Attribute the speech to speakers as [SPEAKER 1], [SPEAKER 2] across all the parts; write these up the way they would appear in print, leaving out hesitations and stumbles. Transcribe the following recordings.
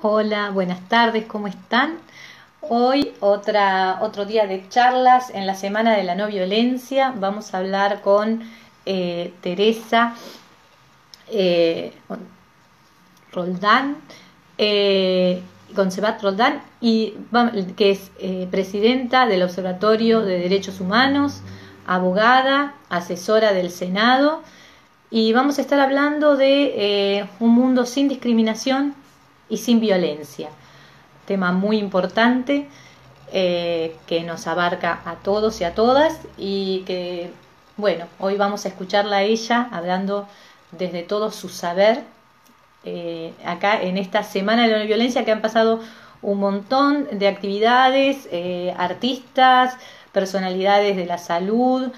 [SPEAKER 1] Hola, buenas tardes, ¿cómo están? Hoy otro día de charlas en la Semana de la No Violencia. Vamos a hablar con Teresa con Roldán, eh, con Sebat Roldán, que es presidenta del Observatorio de Derechos Humanos, abogada, asesora del Senado, y vamos a estar hablando de un mundo sin discriminación y sin violencia. Tema muy importante que nos abarca a todos y a todas y que, bueno, hoy vamos a escucharla a ella hablando desde todo su saber acá en esta Semana de la No Violencia, que han pasado un montón de actividades, artistas, personalidades de la salud,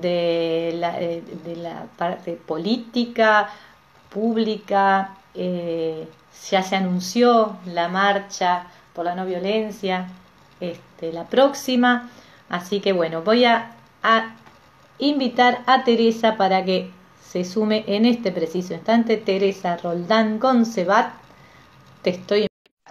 [SPEAKER 1] de la parte política, pública. Ya se anunció la marcha por la no violencia, la próxima. Así que bueno, voy a invitar a Teresa para que se sume en este preciso instante. Teresa Roldán con Sebat, te estoy.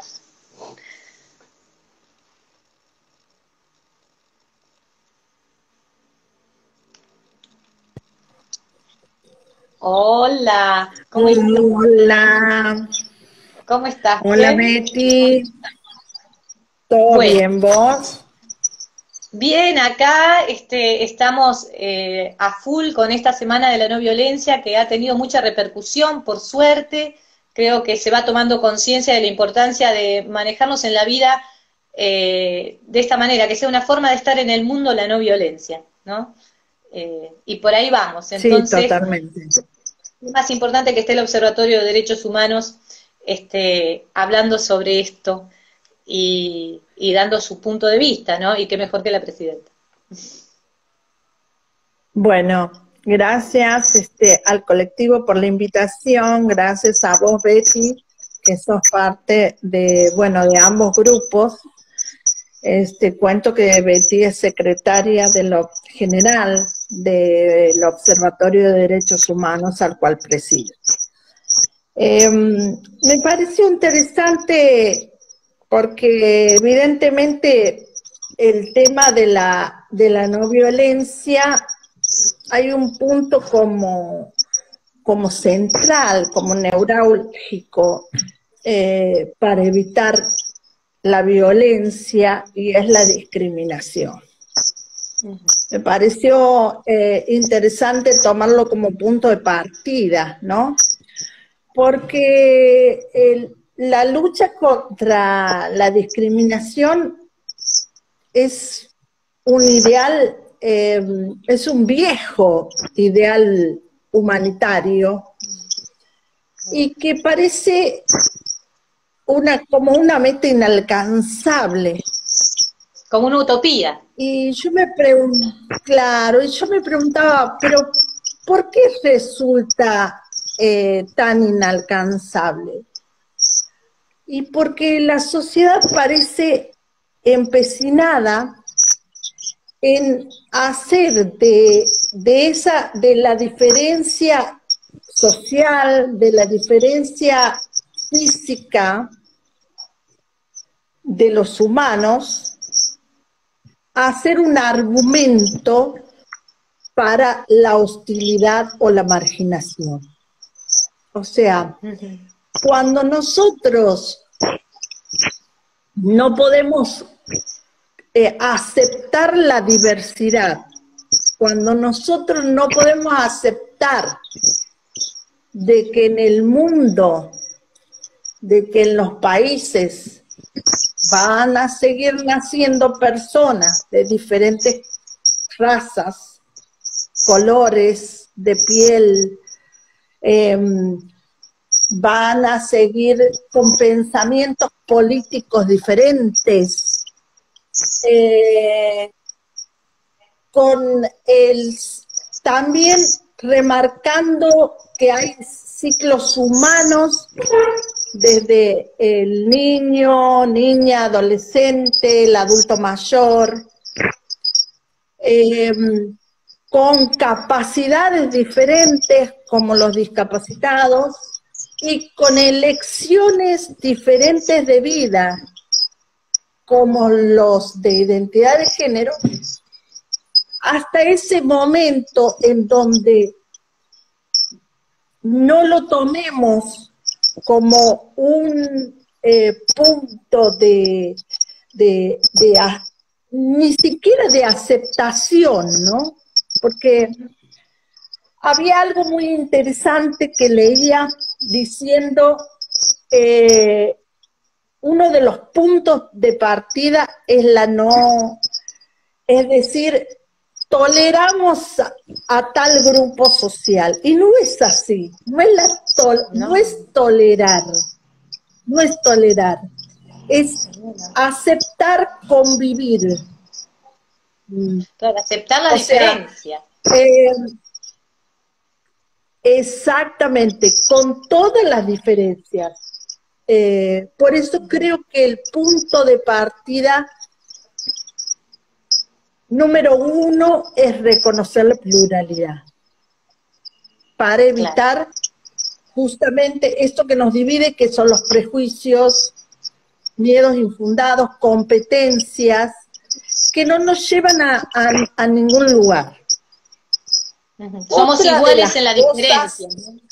[SPEAKER 1] Hola,
[SPEAKER 2] Hola,
[SPEAKER 1] ¿cómo estás?
[SPEAKER 2] hola
[SPEAKER 1] ¿Bien?
[SPEAKER 2] Betty, ¿todo
[SPEAKER 1] Bueno,
[SPEAKER 2] bien vos?
[SPEAKER 1] bien, acá estamos a full con esta Semana de la No Violencia que ha tenido mucha repercusión, por suerte. Creo que se va tomando conciencia de la importancia de manejarnos en la vida de esta manera, que sea una forma de estar en el mundo la no violencia, ¿no? Y por ahí vamos.
[SPEAKER 2] Sí,
[SPEAKER 1] Entonces,
[SPEAKER 2] totalmente.
[SPEAKER 1] es más importante que esté el Observatorio de Derechos Humanos hablando sobre esto y dando su punto de vista, ¿no? Y qué mejor que la presidenta.
[SPEAKER 2] Bueno, gracias al colectivo por la invitación, gracias a vos Betty, que sos parte de, bueno, de ambos grupos. Cuento que Betty es secretaria de lo general del Observatorio de Derechos Humanos al cual presido. Me pareció interesante porque evidentemente el tema de la no violencia hay un punto como central, como neurálgico para evitar la violencia y es la discriminación. Me pareció interesante tomarlo como punto de partida, ¿no? Porque la lucha contra la discriminación es un ideal, es un viejo ideal humanitario y que parece como una meta inalcanzable.
[SPEAKER 1] Como una utopía.
[SPEAKER 2] Y yo me claro, y yo me preguntaba, pero ¿por qué resulta tan inalcanzable? Y porque la sociedad parece empecinada en hacer de la diferencia social, de la diferencia física de los humanos, hacer un argumento para la hostilidad o la marginación. O sea, cuando nosotros no podemos aceptar la diversidad, cuando nosotros no podemos aceptar de que en el mundo, de que en los países van a seguir naciendo personas de diferentes razas, colores de piel, van a seguir con pensamientos políticos diferentes, también remarcando que hay ciclos humanos desde el niño, niña, adolescente, el adulto mayor, con capacidades diferentes como los discapacitados, y con elecciones diferentes de vida, como los de identidad de género, hasta ese momento en donde no lo tomemos como un punto ni siquiera de aceptación, ¿no? Porque había algo muy interesante que leía diciendo uno de los puntos de partida es es decir, toleramos a tal grupo social. Y no es así, no es tolerar, no es tolerar, es aceptar convivir.
[SPEAKER 1] Claro, aceptar la diferencia.
[SPEAKER 2] Exactamente, con todas las diferencias. Por eso creo que el punto de partida número uno es reconocer la pluralidad, para evitar justamente esto que nos divide, que son los prejuicios, miedos infundados, competencias, que no nos llevan a ningún lugar.
[SPEAKER 1] Somos iguales en la diferencia.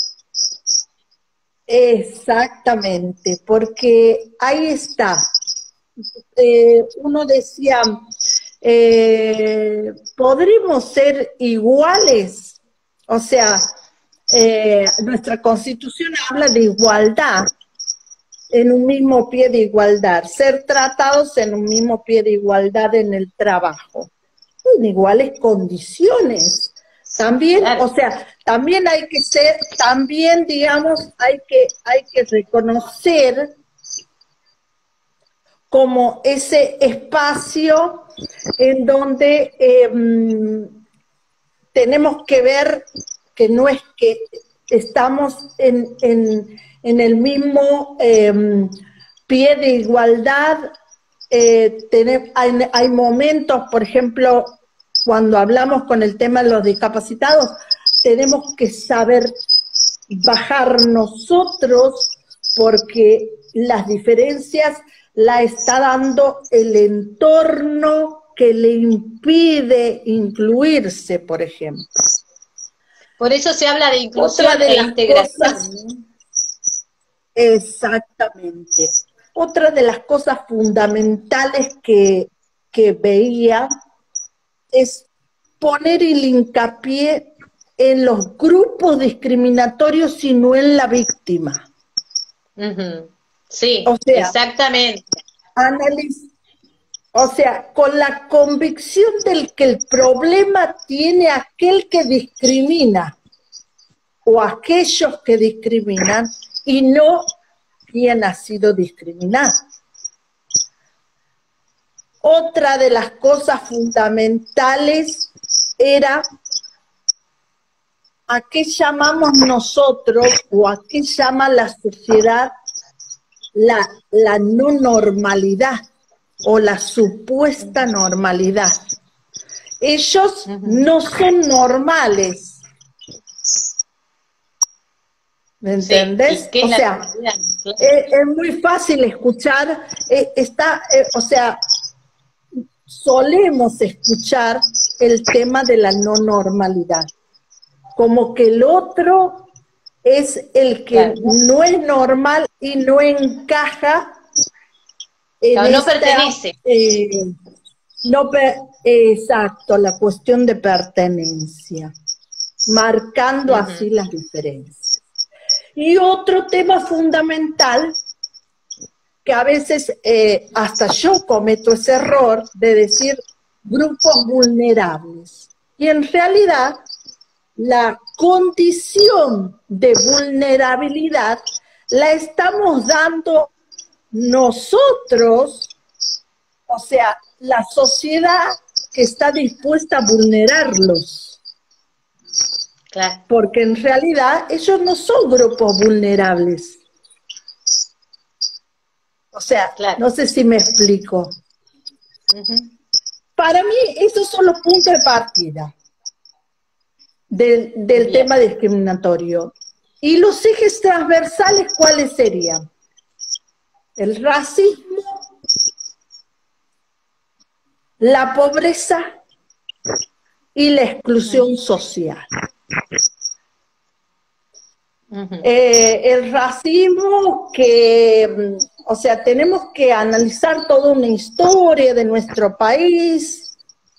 [SPEAKER 2] Exactamente, porque ahí está. Uno decía, ¿podremos ser iguales? O sea, nuestra Constitución habla de igualdad, en un mismo pie de igualdad, ser tratados en un mismo pie de igualdad en el trabajo, en iguales condiciones. También, claro. O sea, también hay que ser, también digamos, hay que reconocer como ese espacio en donde tenemos que ver que no es que estamos en el mismo pie de igualdad. Hay momentos, por ejemplo, cuando hablamos con el tema de los discapacitados, tenemos que saber bajar nosotros, porque las diferencias la está dando el entorno que le impide incluirse, por ejemplo.
[SPEAKER 1] Por eso se habla de inclusión e integración.
[SPEAKER 2] Exactamente. Otra de las cosas fundamentales que veía es poner el hincapié en los grupos discriminatorios y no en la víctima.
[SPEAKER 1] Sí, o sea, exactamente.
[SPEAKER 2] O sea, con la convicción del que el problema tiene aquel que discrimina o aquellos que discriminan y no quien ha sido discriminado. Otra de las cosas fundamentales era a qué llamamos nosotros o a qué llama la sociedad la no normalidad o la supuesta normalidad. Ellos no son normales. ¿Me entendés?
[SPEAKER 1] Sí,
[SPEAKER 2] o sea, es muy fácil escuchar, o sea, solemos escuchar el tema de la no normalidad, como que el otro es el que no es normal y no encaja en
[SPEAKER 1] no pertenece.
[SPEAKER 2] Exacto, la cuestión de pertenencia, marcando así las diferencias. Y otro tema fundamental, que a veces hasta yo cometo ese error de decir grupos vulnerables. Y en realidad, la condición de vulnerabilidad la estamos dando nosotros, o sea, la sociedad que está dispuesta a vulnerarlos.
[SPEAKER 1] Claro.
[SPEAKER 2] Porque en realidad ellos no son grupos vulnerables. O sea, no sé si me explico. Para mí, esos son los puntos de partida del tema discriminatorio. ¿Y los ejes transversales cuáles serían? El racismo, la pobreza y la exclusión social. El racismo que, o sea, tenemos que analizar toda una historia de nuestro país,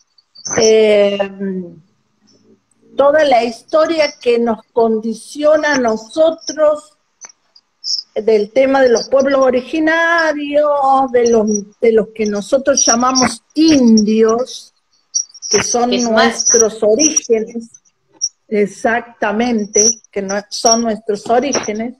[SPEAKER 2] toda la historia que nos condiciona a nosotros, del tema de los pueblos originarios, de los que nosotros llamamos indios, que son nuestros orígenes, exactamente, que no, son nuestros orígenes,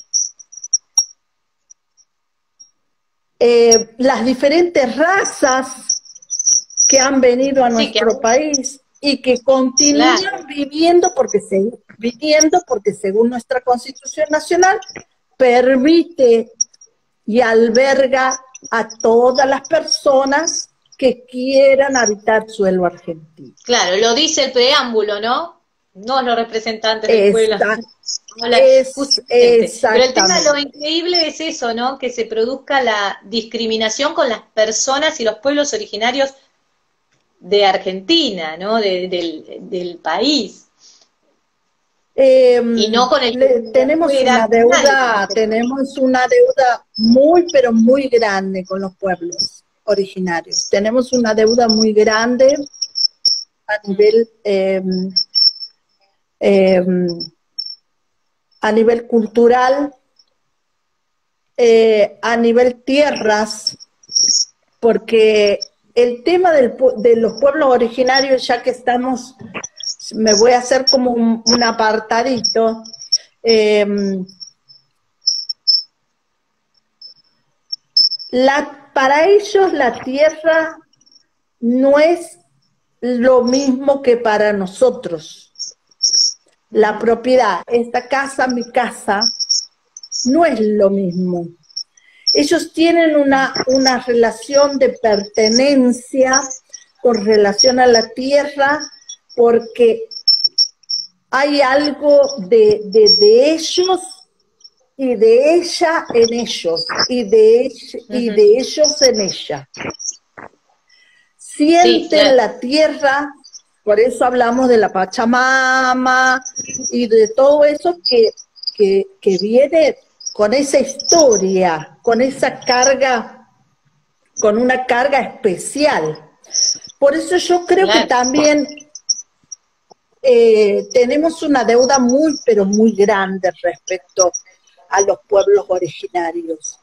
[SPEAKER 2] las diferentes razas que han venido a nuestro país y que continúan viviendo porque según nuestra Constitución Nacional permite y alberga a todas las personas que quieran habitar suelo argentino.
[SPEAKER 1] Claro, lo dice el preámbulo, ¿no? No los representantes del pueblo. Pero el tema de lo increíble es eso, ¿no? Que se produzca la discriminación con las personas y los pueblos originarios de Argentina, ¿no? Del país. Y no con el
[SPEAKER 2] tenemos una deuda muy pero muy grande con los pueblos originarios. Tenemos una deuda muy grande a nivel cultural, a nivel tierras, porque el tema de los pueblos originarios, ya que estamos, me voy a hacer como un apartadito, para ellos la tierra no es lo mismo que para nosotros. La propiedad, esta casa, mi casa, no es lo mismo. Ellos tienen una relación de pertenencia con relación a la tierra, porque hay algo de ellos y de ella en ellos, y de ellos en ella. Sienten la tierra, por eso hablamos de la Pachamama y de todo eso que viene con esa historia, con esa carga, con una carga especial. Por eso yo creo que también tenemos una deuda muy, pero muy grande respecto a los pueblos originarios.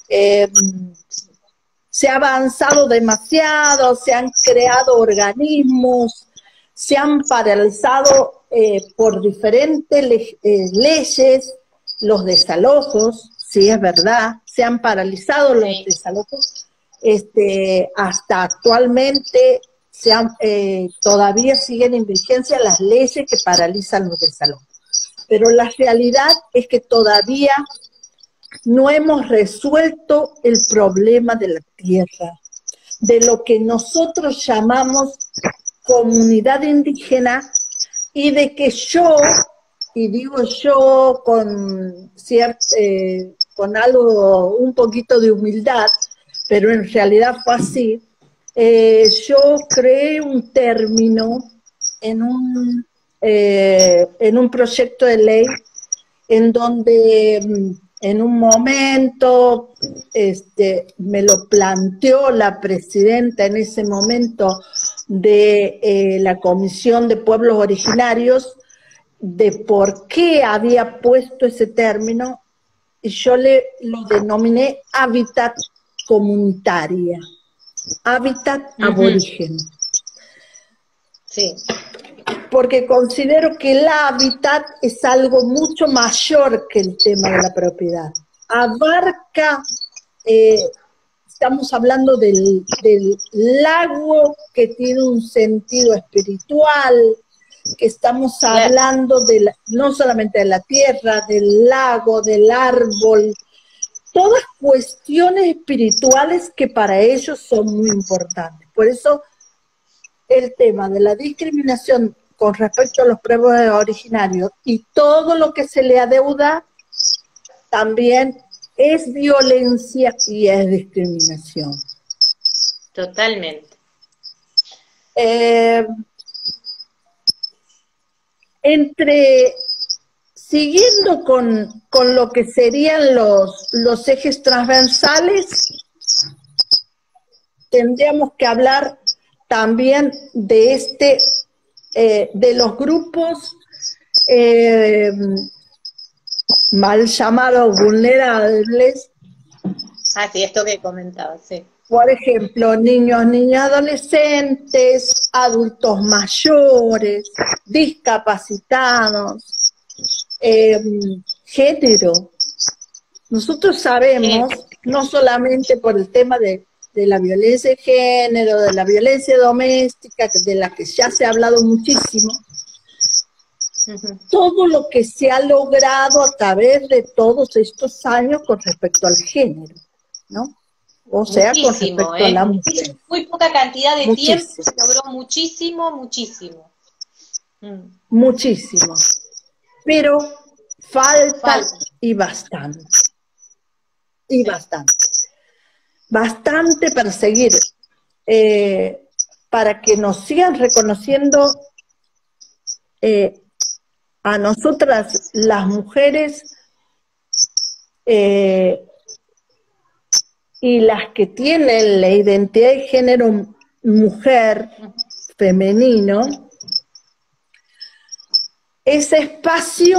[SPEAKER 2] Se ha avanzado demasiado, se han creado organismos, se han paralizado por diferentes leyes los desalojos, sí es verdad, se han paralizado los desalojos, hasta actualmente todavía siguen en vigencia las leyes que paralizan los desalojos. Pero la realidad es que todavía no hemos resuelto el problema de la tierra, de lo que nosotros llamamos comunidad indígena, y de que yo, y digo yo con algo, un poquito de humildad, pero en realidad fue así, yo creé un término en un proyecto de ley en donde en un momento me lo planteó la presidenta en ese momento de la Comisión de Pueblos Originarios, de por qué había puesto ese término, y yo lo denominé hábitat comunitaria, hábitat aborigen.
[SPEAKER 1] Sí.
[SPEAKER 2] Porque considero que el hábitat es algo mucho mayor que el tema de la propiedad. Abarca, estamos hablando del lago que tiene un sentido espiritual, que estamos hablando no solamente de la tierra, del lago, del árbol, todas cuestiones espirituales que para ellos son muy importantes. Por eso el tema de la discriminación con respecto a los pueblos originarios y todo lo que se le adeuda también es violencia y es discriminación.
[SPEAKER 1] Totalmente.
[SPEAKER 2] Siguiendo con lo que serían los ejes transversales, tendríamos que hablar también de de los grupos mal llamados vulnerables.
[SPEAKER 1] Ah, sí, esto que comentaba, sí.
[SPEAKER 2] Por ejemplo, niños, niñas, adolescentes, adultos mayores, discapacitados, género. Nosotros sabemos, no solamente por el tema de la violencia de género, de la violencia doméstica, de la que ya se ha hablado muchísimo, todo lo que se ha logrado a través de todos estos años con respecto al género, ¿no? O sea,
[SPEAKER 1] muchísimo,
[SPEAKER 2] con respecto a la mujer.
[SPEAKER 1] Muy poca cantidad de
[SPEAKER 2] muchísimo.
[SPEAKER 1] tiempo se logró muchísimo.
[SPEAKER 2] Muchísimo. Pero falta y bastante. Y bastante. Bastante perseguir para que nos sigan reconociendo a nosotras las mujeres y las que tienen la identidad de género mujer, femenino, ese espacio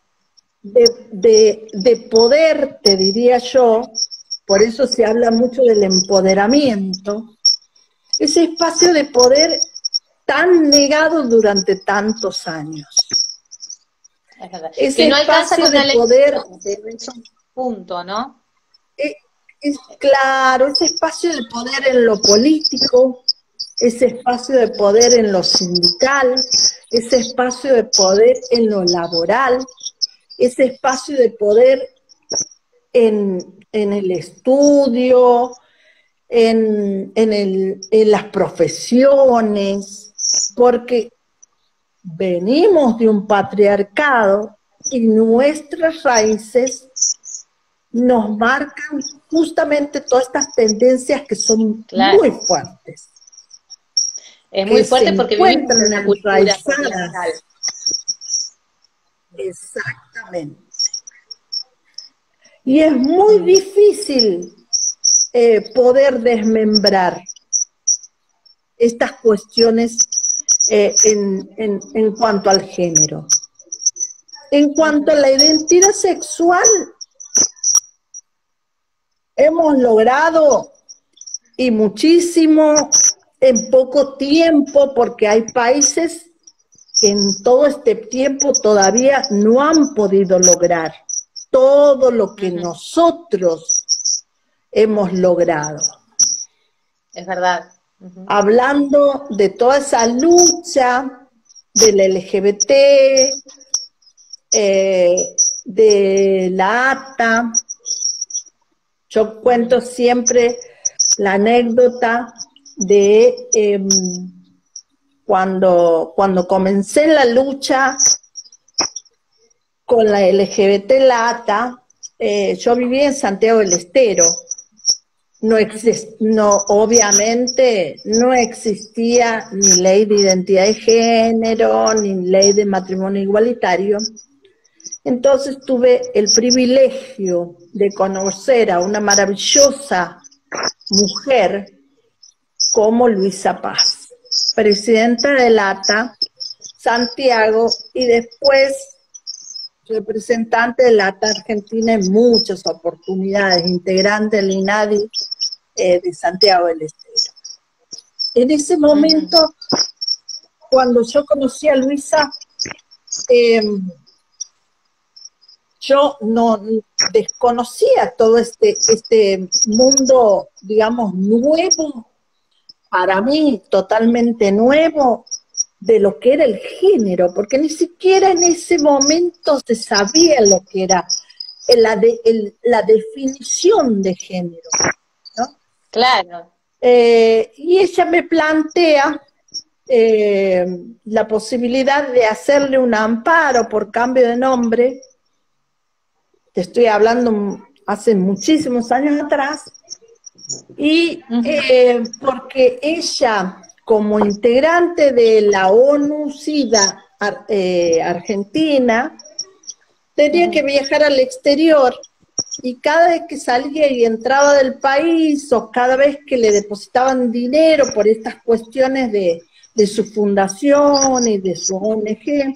[SPEAKER 2] de poder, te diría yo, por eso se habla mucho del empoderamiento, ese espacio de poder tan negado durante tantos años.
[SPEAKER 1] Es verdad.
[SPEAKER 2] Ese
[SPEAKER 1] que no alcanza
[SPEAKER 2] espacio
[SPEAKER 1] con
[SPEAKER 2] de poder,
[SPEAKER 1] es un punto, ¿no?
[SPEAKER 2] Claro, ese espacio de poder en lo político, ese espacio de poder en lo sindical, ese espacio de poder en lo laboral, ese espacio de poder en el estudio, en las profesiones, porque venimos de un patriarcado y nuestras raíces nos marcan justamente todas estas tendencias que son muy fuertes.
[SPEAKER 1] Es muy fuerte porque vivimos en una cultura
[SPEAKER 2] patriarcal. Exactamente. Y es muy difícil poder desmembrar estas cuestiones en cuanto al género. En cuanto a la identidad sexual, hemos logrado, y muchísimo, en poco tiempo, porque hay países que en todo este tiempo todavía no han podido lograr todo lo que nosotros hemos logrado.
[SPEAKER 1] Es verdad.
[SPEAKER 2] Hablando de toda esa lucha del LGBT, de la ATA. Yo cuento siempre la anécdota de cuando comencé la lucha con la LGBT LATA, yo vivía en Santiago del Estero. Obviamente no existía ni ley de identidad de género, ni ley de matrimonio igualitario. Entonces tuve el privilegio de conocer a una maravillosa mujer como Luisa Paz, presidenta de LATA Santiago y después representante de LATA Argentina en muchas oportunidades, integrante del INADI de Santiago del Estero. En ese momento, cuando yo conocí a Luisa, yo no desconocía todo este mundo, digamos, nuevo, para mí totalmente nuevo, de lo que era el género, porque ni siquiera en ese momento se sabía lo que era la definición de género, ¿no?
[SPEAKER 1] Claro.
[SPEAKER 2] Y ella me plantea la posibilidad de hacerle un amparo por cambio de nombre. te estoy hablando hace muchísimos años atrás, y porque ella, como integrante de la ONU-SIDA Argentina, tenía que viajar al exterior, y cada vez que salía y entraba del país, o cada vez que le depositaban dinero por estas cuestiones de su fundación y de su ONG,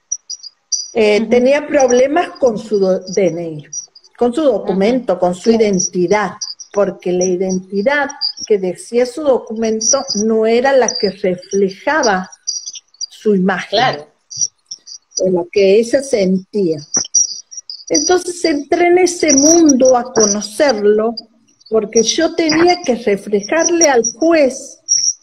[SPEAKER 2] tenía problemas con su DNI, con su documento, con su identidad, porque la identidad que decía su documento no era la que reflejaba su imagen, o lo que ella sentía. Entonces entré en ese mundo a conocerlo, porque yo tenía que reflejarle al juez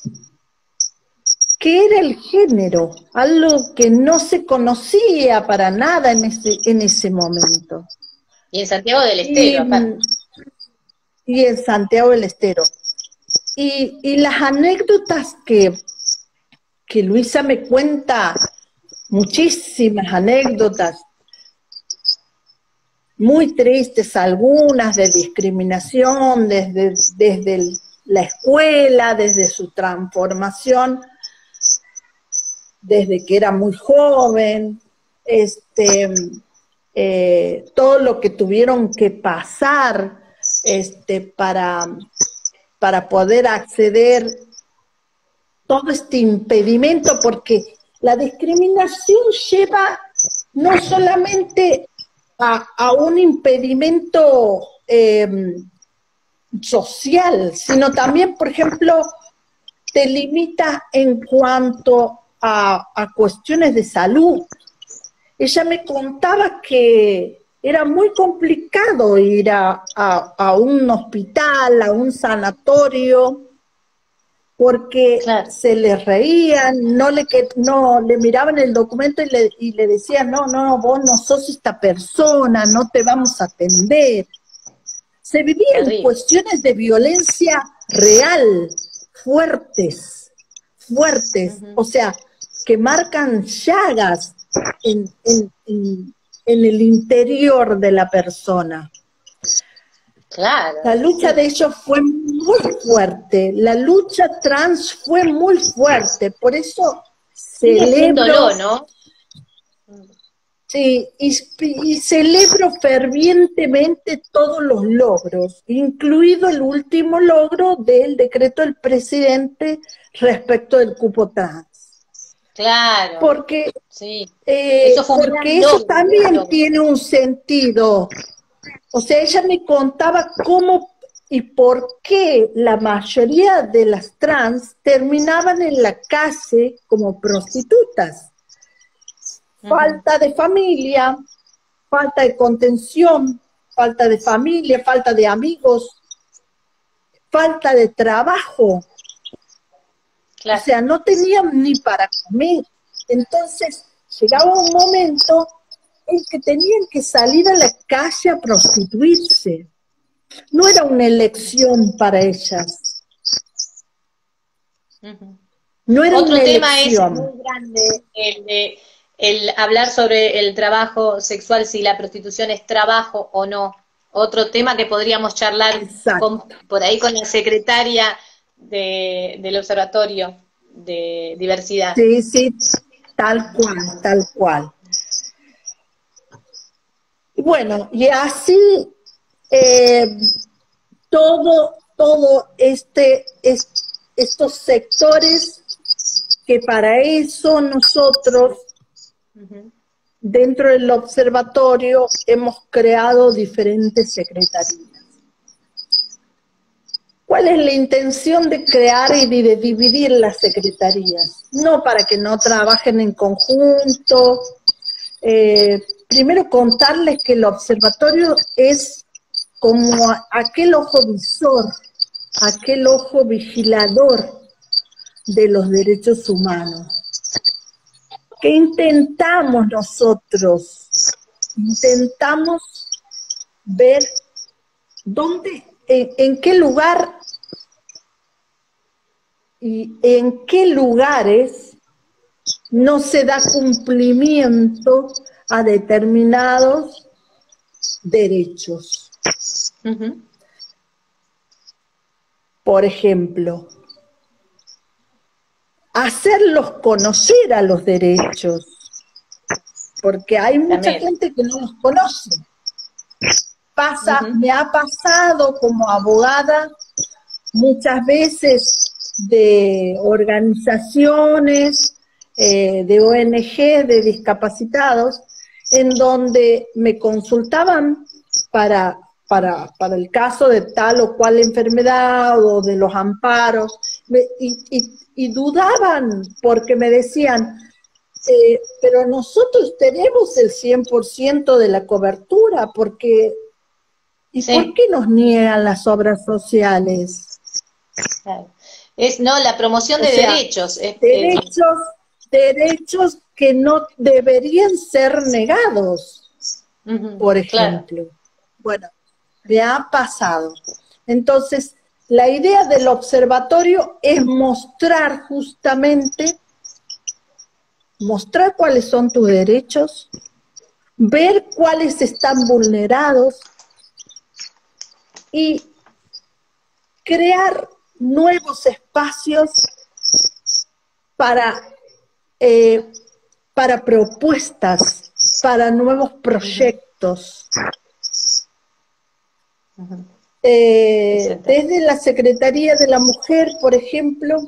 [SPEAKER 2] qué era el género, algo que no se conocía para nada en ese momento.
[SPEAKER 1] Y en Santiago del Estero, aparte.
[SPEAKER 2] Y en Santiago del Estero. Y las anécdotas que Luisa me cuenta, muchísimas anécdotas, muy tristes, algunas de discriminación desde la escuela, desde su transformación, desde que era muy joven, todo lo que tuvieron que pasar para poder acceder, todo este impedimento, porque la discriminación lleva no solamente a un impedimento social, sino también, por ejemplo, te limita en cuanto a cuestiones de salud. Ella me contaba que era muy complicado ir a un hospital, a un sanatorio, porque se le reían, no le miraban el documento y le decían, no, vos no sos esta persona, no te vamos a atender. Se vivían cuestiones de violencia real, fuertes, o sea, que marcan llagas en el interior de la persona.
[SPEAKER 1] Claro.
[SPEAKER 2] La lucha de ellos fue muy fuerte, la lucha trans fue muy fuerte, por eso celebro,
[SPEAKER 1] ¿no?
[SPEAKER 2] Sí, y celebro fervientemente todos los logros, incluido el último logro del decreto del presidente respecto del cupo trans.
[SPEAKER 1] Claro.
[SPEAKER 2] Porque,
[SPEAKER 1] eso
[SPEAKER 2] porque eso también tiene un sentido. O sea, ella me contaba cómo y por qué la mayoría de las trans terminaban en la calle como prostitutas. Falta de familia, falta de contención, falta de familia, falta de amigos, falta de trabajo. Claro. O sea, no tenían ni para comer. Entonces, llegaba un momento en que tenían que salir a la calle a prostituirse. No era una elección para ellas. No era
[SPEAKER 1] Otro
[SPEAKER 2] una
[SPEAKER 1] tema
[SPEAKER 2] elección.
[SPEAKER 1] Es muy grande, el hablar sobre el trabajo sexual, si la prostitución es trabajo o no. Otro tema que podríamos charlar por ahí con la secretaria del Observatorio de Diversidad.
[SPEAKER 2] Sí, tal cual. Bueno, y así todo estos sectores que para eso nosotros dentro del observatorio hemos creado diferentes secretarías. ¿Cuál es la intención de crear y de dividir las secretarías? No para que no trabajen en conjunto. Primero contarles que el observatorio es como aquel ojo visor, aquel ojo vigilador de los derechos humanos. ¿Qué intentamos nosotros? Intentamos ver en qué lugar y en qué lugares no se da cumplimiento a determinados derechos.
[SPEAKER 1] Ujú.
[SPEAKER 2] Por ejemplo, hacerlos conocer a los derechos, porque hay mucha
[SPEAKER 1] También.
[SPEAKER 2] gente que no los conoce.
[SPEAKER 1] Ujú.
[SPEAKER 2] Me ha pasado como abogada muchas veces de organizaciones, de ONG, de discapacitados, en donde me consultaban para, para el caso de tal o cual enfermedad o de los amparos, y dudaban porque me decían, pero nosotros tenemos el 100% de la cobertura, porque ¿y por
[SPEAKER 1] Sí,
[SPEAKER 2] qué nos niegan las obras sociales?
[SPEAKER 1] claro. Es, no, la promoción
[SPEAKER 2] O
[SPEAKER 1] de
[SPEAKER 2] sea,
[SPEAKER 1] derechos.
[SPEAKER 2] derechos, derechos que no deberían ser negados,
[SPEAKER 1] Ujú,
[SPEAKER 2] por
[SPEAKER 1] claro.
[SPEAKER 2] ejemplo. Bueno, me ha pasado. Entonces, la idea del observatorio es mostrar justamente, mostrar cuáles son tus derechos, ver cuáles están vulnerados y crear nuevos espacios para, eh, para propuestas, para nuevos
[SPEAKER 1] Ujú,
[SPEAKER 2] proyectos.
[SPEAKER 1] ujú. Exactamente.
[SPEAKER 2] Desde la Secretaría de la Mujer, por ejemplo,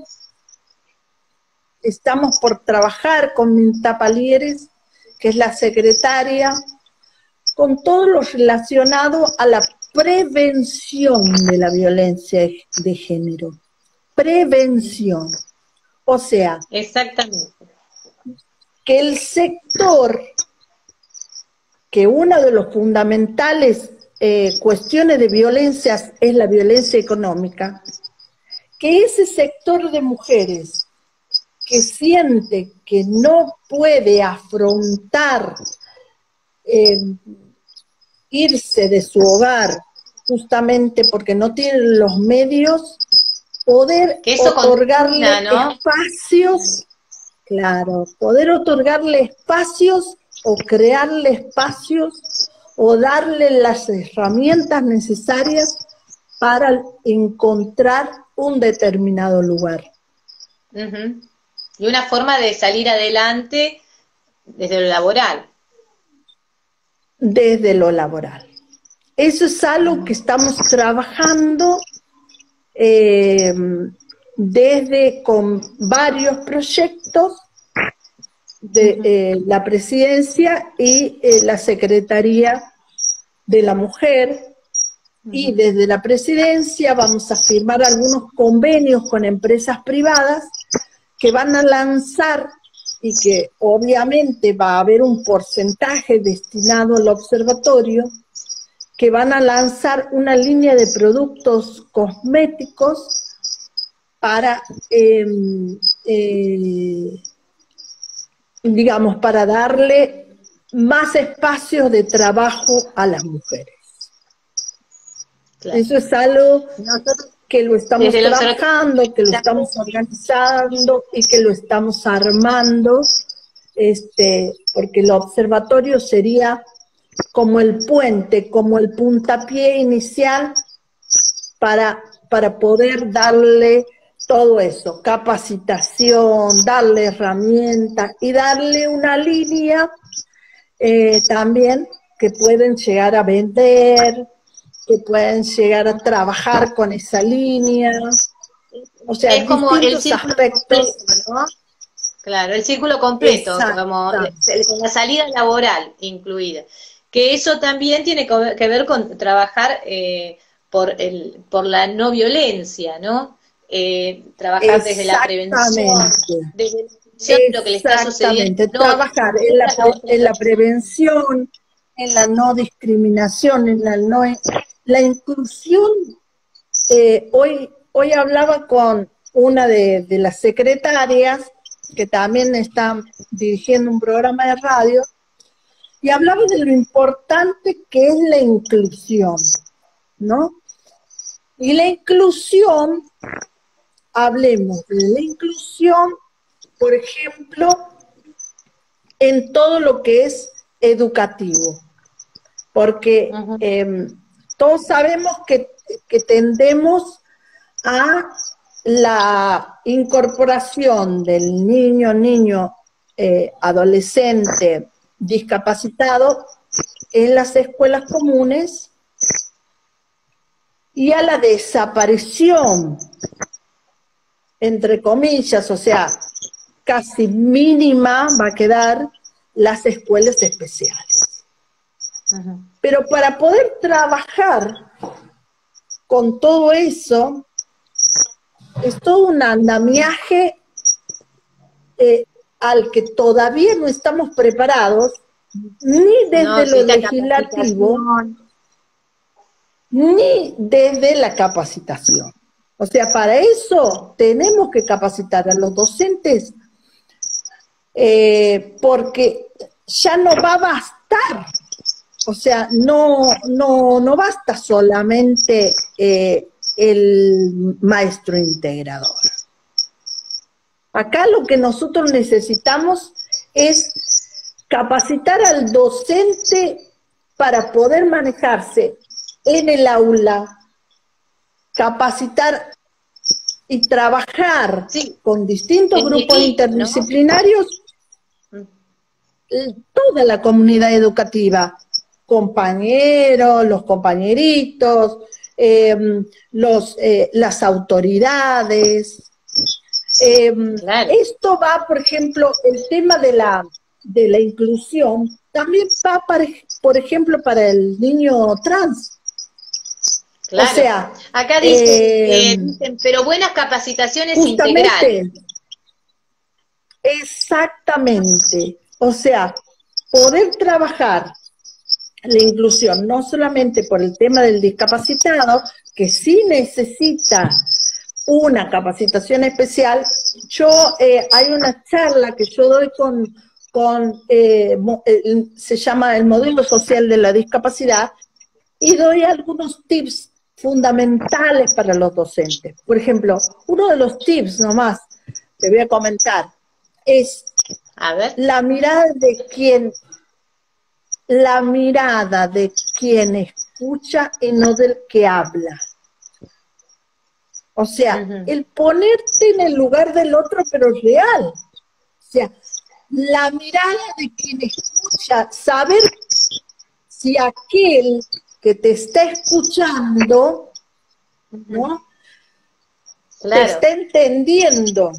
[SPEAKER 2] estamos por trabajar con Minta Palieres, que es la secretaria, con todo lo relacionado a la prevención de la violencia de género. Prevención. O sea,
[SPEAKER 1] Exactamente.
[SPEAKER 2] que el sector, que una de los fundamentales cuestiones de violencias es la violencia económica, que ese sector de mujeres que siente que no puede afrontar eh, irse de su hogar justamente porque no tienen los medios, poder
[SPEAKER 1] Que eso contamina,
[SPEAKER 2] otorgarle
[SPEAKER 1] ¿no?
[SPEAKER 2] espacios, claro, poder otorgarle espacios o crearle espacios o darle las herramientas necesarias para encontrar un determinado lugar.
[SPEAKER 1] Ujú. Y una forma de salir adelante desde lo laboral.
[SPEAKER 2] Desde lo laboral. Eso es algo que
[SPEAKER 1] Ujú,
[SPEAKER 2] estamos trabajando eh, desde con varios proyectos de
[SPEAKER 1] ujú,
[SPEAKER 2] la presidencia y la Secretaría de la Mujer, y
[SPEAKER 1] ujú.
[SPEAKER 2] desde la presidencia vamos a firmar algunos convenios con empresas privadas que van a lanzar y que obviamente va a haber un porcentaje destinado al observatorio, que van a lanzar una línea de productos cosméticos para, digamos, para darle más espacios de trabajo a las mujeres.
[SPEAKER 1] Claro.
[SPEAKER 2] Eso es algo
[SPEAKER 1] Nosotros,
[SPEAKER 2] que lo estamos
[SPEAKER 1] desde el observatorio,
[SPEAKER 2] trabajando, que lo estamos organizando y que lo estamos armando, porque el observatorio sería como el puente, como el puntapié inicial para poder darle todo eso, capacitación, darle herramientas y darle una línea también que pueden llegar a vender, que pueden llegar a trabajar con esa línea, o sea,
[SPEAKER 1] es como el
[SPEAKER 2] distintos
[SPEAKER 1] círculo
[SPEAKER 2] aspectos.
[SPEAKER 1] completo, ¿no? Claro, el círculo completo, como
[SPEAKER 2] Exacta,
[SPEAKER 1] con la salida laboral incluida. Que eso también tiene que ver con trabajar por la no violencia, ¿no? Trabajar desde la prevención,
[SPEAKER 2] exactamente,
[SPEAKER 1] desde la prevención de lo que le está sucediendo
[SPEAKER 2] exactamente.
[SPEAKER 1] al otro,
[SPEAKER 2] Trabajar
[SPEAKER 1] que esa es la otra
[SPEAKER 2] en la
[SPEAKER 1] cuestión.
[SPEAKER 2] prevención, en la no discriminación, en la no la inclusión. Hoy hablaba con una de las secretarias que también está dirigiendo un programa de radio y hablaba de lo importante que es la inclusión, ¿no? Y la inclusión, hablemos de la inclusión, por ejemplo, en todo lo que es educativo. porque todos sabemos que tendemos a la incorporación del niño, adolescente discapacitado en las escuelas comunes y a la desaparición, entre comillas, o sea, casi mínima va a quedar las escuelas especiales. Pero para poder trabajar con todo eso, es todo un andamiaje al que todavía no estamos preparados, ni desde lo legislativo, ni desde la capacitación. O sea, para eso tenemos que capacitar a los docentes, porque ya no va a bastar. O sea, no basta solamente el maestro integrador. Acá lo que nosotros necesitamos es capacitar al docente para poder manejarse en el aula, capacitar y trabajar con distintos grupos interdisciplinarios, ¿no? Toda la comunidad educativa, compañeros, los compañeritos, las autoridades. Claro. Esto va, por ejemplo, el tema de la inclusión, también va, por ejemplo, para el niño trans.
[SPEAKER 3] Claro.
[SPEAKER 2] O sea,
[SPEAKER 3] acá dicen, pero buenas capacitaciones integrales.
[SPEAKER 2] Exactamente. O sea, poder trabajar la inclusión, no solamente por el tema del discapacitado, que sí necesita una capacitación especial. Hay una charla que yo doy se llama el modelo social de la discapacidad, y doy algunos tips fundamentales para los docentes. Por ejemplo, uno de los tips nomás, te voy a comentar, es la mirada de quien escucha y no del que habla. O sea, el ponerte en el lugar del otro, pero real. O sea, la mirada de quien escucha, saber si aquel que te está escuchando, ¿no? Claro. Te está entendiendo.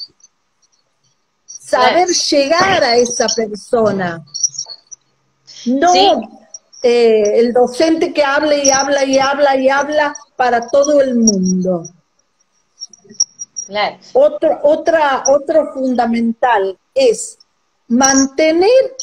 [SPEAKER 2] Saber llegar a esa persona. No el docente que habla y habla y habla y habla para todo el mundo.
[SPEAKER 3] Claro.
[SPEAKER 2] Otro fundamental es mantener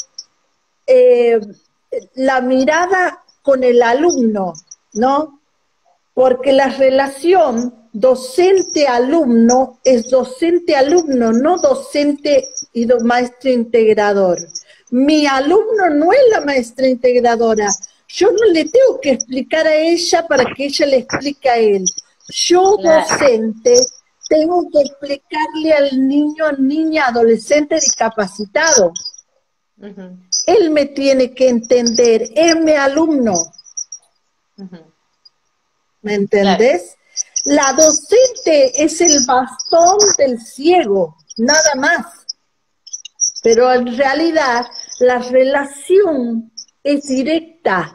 [SPEAKER 2] la mirada con el alumno, ¿no? Porque la relación docente-alumno es docente-alumno, no docente y maestro integrador. Mi alumno no es la maestra integradora. Yo no le tengo que explicar a ella para que ella le explique a él. Yo, docente, tengo que explicarle al niño, niña, adolescente discapacitado. Él me tiene que entender, es mi alumno. ¿Me entendés? La docente es el bastón del ciego, nada más. Pero en realidad la relación es directa.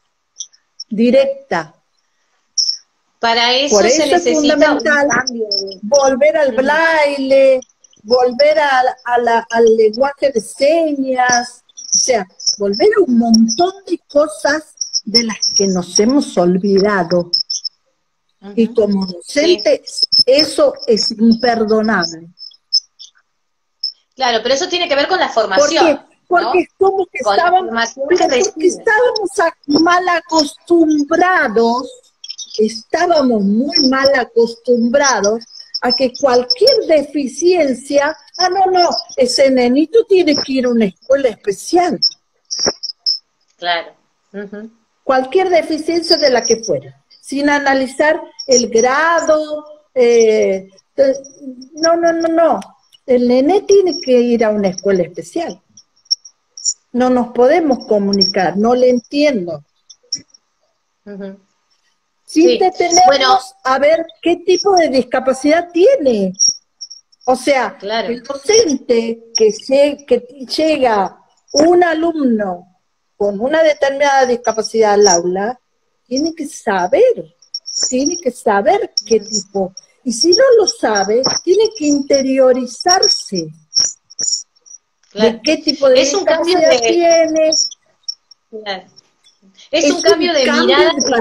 [SPEAKER 3] Para eso,
[SPEAKER 2] por eso
[SPEAKER 3] se necesita
[SPEAKER 2] es fundamental
[SPEAKER 3] un cambio.
[SPEAKER 2] Volver al braille, volver al lenguaje de señas, o sea, volver a un montón de cosas de las que nos hemos olvidado. Y como docentes, eso es imperdonable.
[SPEAKER 3] Claro, pero eso tiene que ver con la formación.
[SPEAKER 2] Porque es como que estábamos mal acostumbrados, estábamos muy mal acostumbrados a que cualquier deficiencia, no, ese nenito tiene que ir a una escuela especial.
[SPEAKER 3] Claro.
[SPEAKER 2] Cualquier deficiencia de la que fuera, sin analizar el grado, no. El nené tiene que ir a una escuela especial. no nos podemos comunicar, no le entiendo. Sí, detenemos a ver qué tipo de discapacidad tiene. O sea, el docente que llega un alumno con una determinada discapacidad al aula, tiene que saber qué tipo. Y si no lo sabe, tiene que interiorizarse de qué tipo de discapacidad tiene.
[SPEAKER 3] Es un cambio de mirada y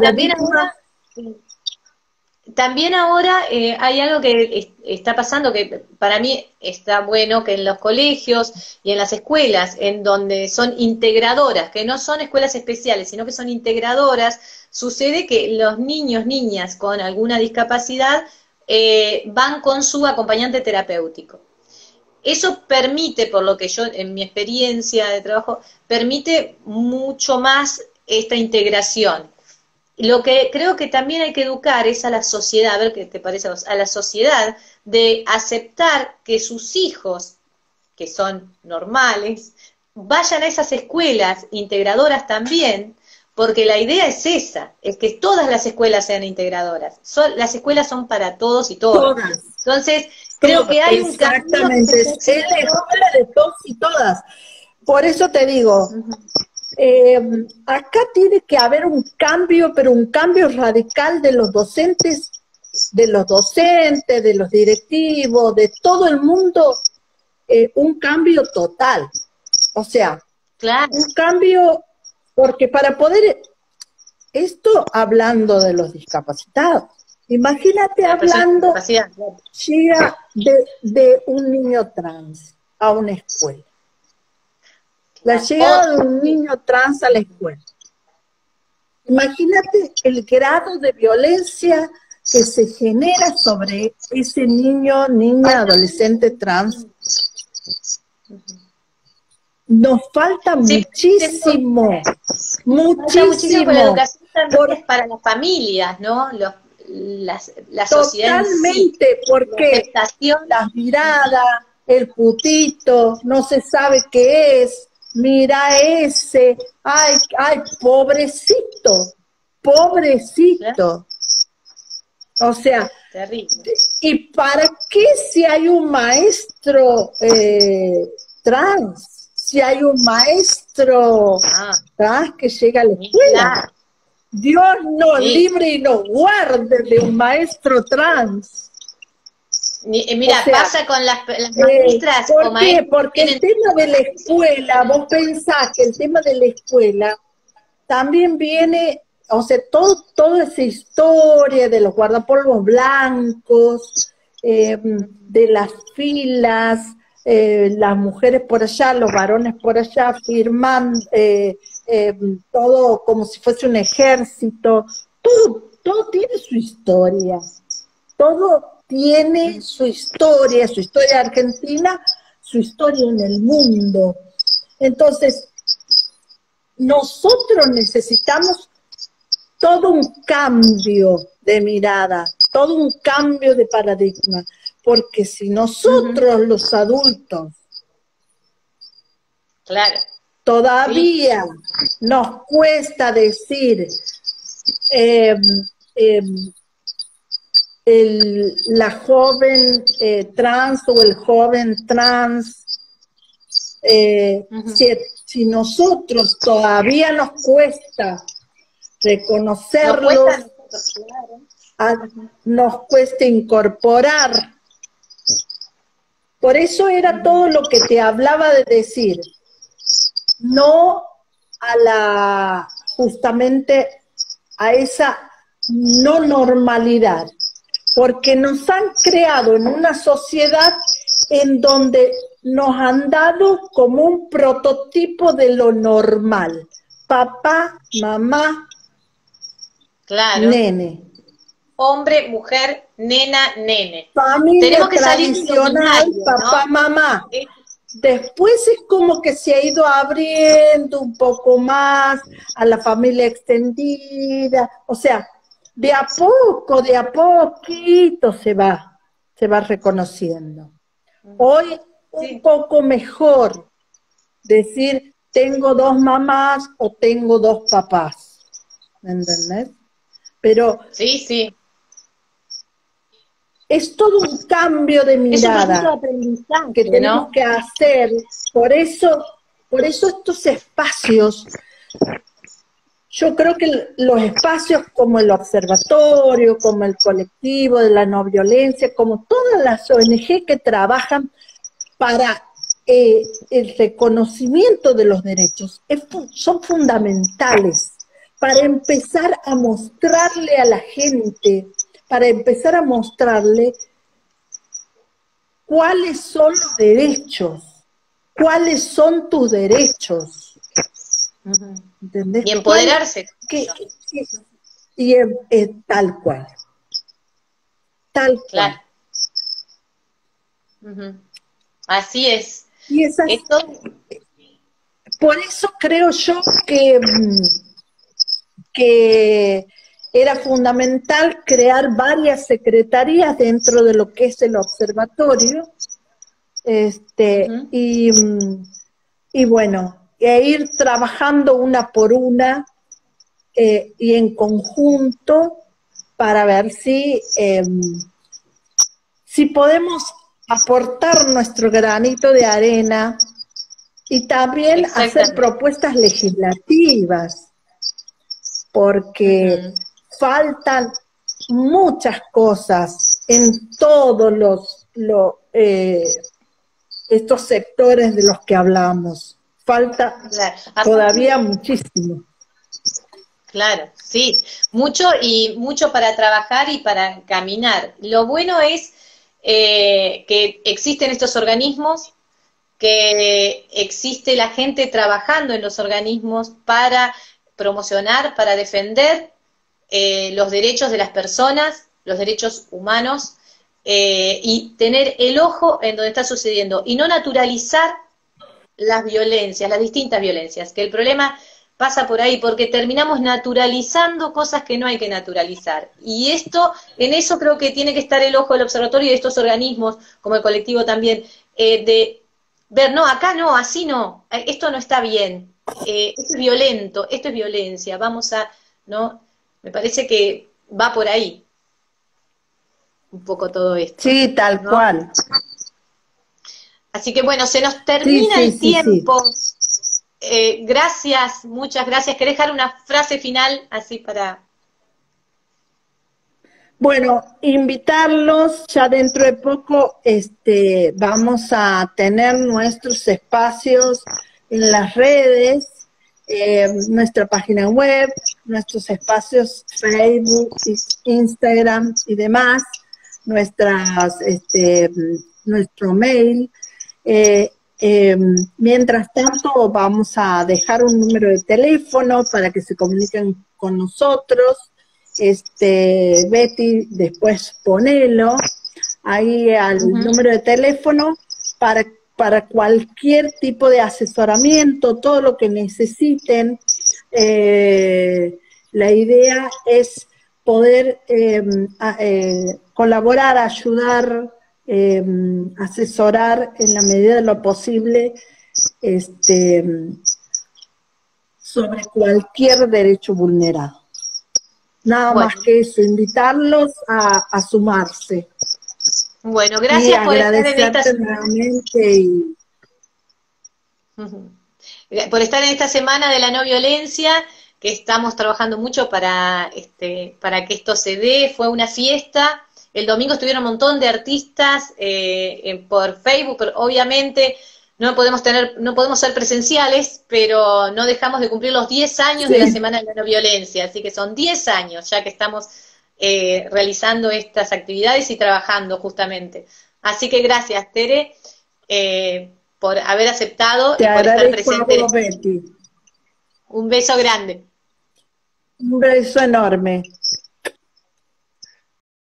[SPEAKER 3] también ahora hay algo que está pasando que para mí está bueno, que en los colegios y en las escuelas, en donde son integradoras, que no son escuelas especiales, sino que son integradoras, sucede que los niños, niñas con alguna discapacidad van con su acompañante terapéutico. Eso permite, por lo que yo, en mi experiencia de trabajo, permite mucho más esta integración. Lo que creo que también hay que educar es a la sociedad, a ver qué te parece a vos, a la sociedad, de aceptar que sus hijos, que son normales, vayan a esas escuelas integradoras también, porque la idea es esa, es que todas las escuelas sean integradoras. Las escuelas son para todos y todas. Entonces, creo que hay un cambio.
[SPEAKER 2] Exactamente, es la escuela de todos y todas. Por eso te digo, acá tiene que haber un cambio, pero un cambio radical de los docentes, de los directivos, de todo el mundo, un cambio total. O sea, un cambio, porque para poder, esto hablando de los discapacitados, imagínate hablando de un niño trans a una escuela. La llegada de un niño trans a la escuela. Imagínate el grado de violencia que se genera sobre ese niño, niña, adolescente trans. Nos falta muchísimo, muchísimo.
[SPEAKER 3] La educación también es para las familias, ¿no? La sociedad.
[SPEAKER 2] Totalmente, porque las miradas, el putito, no se sabe qué es. Mira ese, ay, pobrecito. O sea, ¿y para qué si hay un maestro trans? Si hay un maestro trans que llega a la escuela. Dios nos libre y nos guarde de un maestro trans.
[SPEAKER 3] Mira, pasa con las maestras
[SPEAKER 2] o maestros. Porque el tema de la escuela, vos pensás que el tema de la escuela también viene, o sea, toda esa historia de los guardapolvos blancos, de las filas, las mujeres por allá, los varones por allá, firmando, todo como si fuese un ejército, todo tiene su historia, todo tiene su historia argentina, su historia en el mundo. Entonces, nosotros necesitamos todo un cambio de mirada, todo un cambio de paradigma, porque si nosotros los adultos todavía nos cuesta decir la joven trans o el joven trans, si nosotros todavía nos cuesta reconocerlos, nos cuesta incorporar. Por eso era todo lo que te hablaba de decir, no justamente a esa no normalidad, porque nos han creado en una sociedad en donde nos han dado como un prototipo de lo normal. Papá, mamá, nene.
[SPEAKER 3] Hombre, mujer, nena, nene.
[SPEAKER 2] Familia tenemos que tradicional, salir papá, ¿no? Mamá. Después es como que se ha ido abriendo un poco más a la familia extendida, o sea, de a poquito se va reconociendo. Hoy un poco mejor decir, tengo dos mamás o tengo dos papás, ¿entendés? Pero
[SPEAKER 3] Sí, sí.
[SPEAKER 2] es todo un cambio de
[SPEAKER 3] Es un proceso de
[SPEAKER 2] mirada que
[SPEAKER 3] aprendizaje,
[SPEAKER 2] tenemos
[SPEAKER 3] ¿no?
[SPEAKER 2] que hacer. Por eso estos espacios, yo creo que los espacios como el observatorio, como el colectivo de la no violencia, como todas las ONG que trabajan para el reconocimiento de los derechos, son fundamentales para empezar a mostrarle a la gente, para empezar a mostrarle cuáles son los derechos, cuáles son tus derechos, ¿entendés?
[SPEAKER 3] Y empoderarse.
[SPEAKER 2] Y tal cual, tal
[SPEAKER 3] Claro.
[SPEAKER 2] cual.
[SPEAKER 3] Así es.
[SPEAKER 2] Y esas,
[SPEAKER 3] Esto,
[SPEAKER 2] por eso creo yo que era fundamental crear varias secretarías dentro de lo que es el observatorio, y bueno, ir trabajando una por una y en conjunto para ver si podemos aportar nuestro granito de arena y también hacer propuestas legislativas, porque faltan muchas cosas en todos estos sectores de los que hablamos. Falta todavía muchísimo.
[SPEAKER 3] Claro, sí, mucho y mucho para trabajar y para caminar. Lo bueno es que existen estos organismos, que existe la gente trabajando en los organismos para promocionar, para defender los derechos de las personas, los derechos humanos, y tener el ojo en donde está sucediendo y no naturalizar las violencias, las distintas violencias, que el problema pasa por ahí, porque terminamos naturalizando cosas que no hay que naturalizar. Y en eso creo que tiene que estar el ojo del observatorio y de estos organismos, como el colectivo también, de ver, no, acá no, así no, esto no está bien, esto es violento, esto es violencia, vamos a, ¿no? Me parece que va por ahí un poco todo esto.
[SPEAKER 2] Sí, tal cual.
[SPEAKER 3] Así que bueno, se nos termina el tiempo. Gracias, muchas gracias. ¿Querés dejar una frase final así para...?
[SPEAKER 2] Bueno, invitarlos, ya dentro de poco vamos a tener nuestros espacios en las redes, nuestra página web, nuestros espacios Facebook, Instagram y demás, nuestro mail. Mientras tanto, vamos a dejar un número de teléfono para que se comuniquen con nosotros. Betty, después ponelo ahí al número de teléfono para cualquier tipo de asesoramiento, todo lo que necesiten. La idea es poder colaborar, ayudar, asesorar en la medida de lo posible sobre cualquier derecho vulnerado. Nada más que eso, invitarlos a sumarse.
[SPEAKER 3] Bueno, gracias por estar en esta por estar en esta semana de la no violencia, que estamos trabajando mucho para que esto se dé. Fue una fiesta. El domingo estuvieron un montón de artistas por Facebook, pero obviamente no podemos ser presenciales, pero no dejamos de cumplir los 10 años de la Semana de la No Violencia, así que son 10 años ya que estamos realizando estas actividades y trabajando justamente. Así que gracias, Tere, por haber aceptado y por estar presente.
[SPEAKER 2] Betty.
[SPEAKER 3] Un beso grande.
[SPEAKER 2] Un beso enorme.